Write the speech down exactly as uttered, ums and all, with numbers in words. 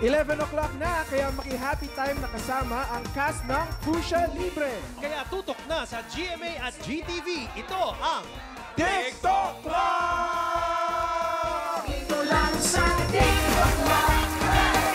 eleven o'clock na, kaya maki-happy time na kasama ang cast ng Pusha Libre. Kaya tutok na sa G M A at G T V. Ito ang TikTok Club!